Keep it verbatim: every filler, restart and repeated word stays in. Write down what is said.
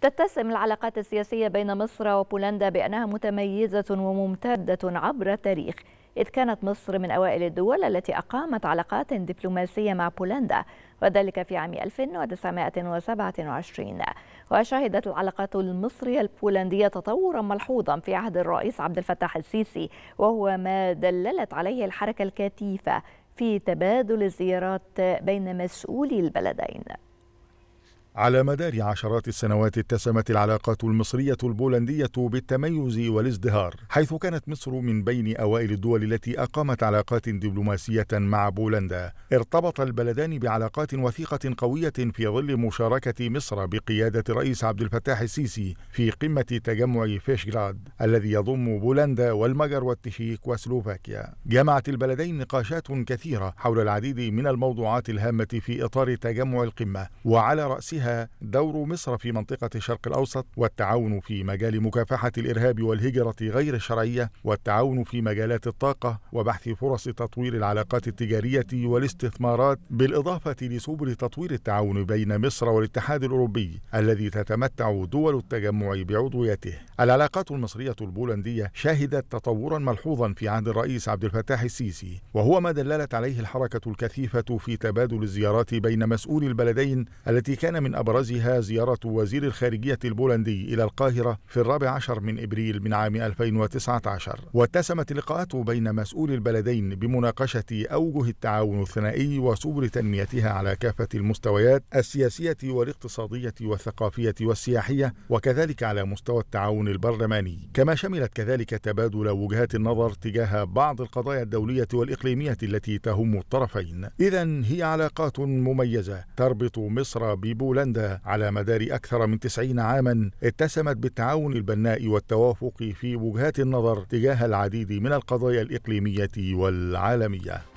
تتسم العلاقات السياسية بين مصر وبولندا بأنها متميزة وممتدة عبر التاريخ، إذ كانت مصر من أوائل الدول التي أقامت علاقات دبلوماسية مع بولندا، وذلك في عام ألف وتسعمائة وسبعة وعشرين. وشهدت العلاقات المصرية البولندية تطورا ملحوظا في عهد الرئيس عبد الفتاح السيسي، وهو ما دللت عليه الحركة الكثيفة في تبادل الزيارات بين مسؤولي البلدين. على مدار عشرات السنوات اتسمت العلاقات المصرية البولندية بالتميز والازدهار، حيث كانت مصر من بين أوائل الدول التي أقامت علاقات دبلوماسية مع بولندا. ارتبط البلدان بعلاقات وثيقة قوية في ظل مشاركة مصر بقيادة الرئيس عبد الفتاح السيسي في قمة تجمع فيشغراد الذي يضم بولندا والمجر والتشيك وسلوفاكيا. جمعت البلدين نقاشات كثيرة حول العديد من الموضوعات الهامة في إطار تجمع القمة، وعلى رأسها دور مصر في منطقة الشرق الأوسط، والتعاون في مجال مكافحة الإرهاب والهجرة غير الشرعية، والتعاون في مجالات الطاقة وبحث فرص تطوير العلاقات التجارية والاستثمارات، بالإضافة لسبل تطوير التعاون بين مصر والاتحاد الأوروبي الذي تتمتع دول التجمع بعضويته. العلاقات المصرية البولندية شهدت تطورا ملحوظا في عهد الرئيس عبد الفتاح السيسي، وهو ما دللت عليه الحركة الكثيفة في تبادل الزيارات بين مسؤولي البلدين، التي كان من أبرزها زيارة وزير الخارجية البولندي إلى القاهرة في الرابع عشر من إبريل من عام ألفين وتسعة عشر. واتسمت اللقاءات بين مسؤولي البلدين بمناقشة أوجه التعاون الثنائي وسبل تنميتها على كافة المستويات السياسية والاقتصادية والثقافية والسياحية، وكذلك على مستوى التعاون البرلماني، كما شملت كذلك تبادل وجهات النظر تجاه بعض القضايا الدولية والإقليمية التي تهم الطرفين. إذن هي علاقات مميزة تربط مصر ببولندا على مدار أكثر من تسعين عاما، اتسمت بالتعاون البناء والتوافق في وجهات النظر تجاه العديد من القضايا الإقليمية والعالمية.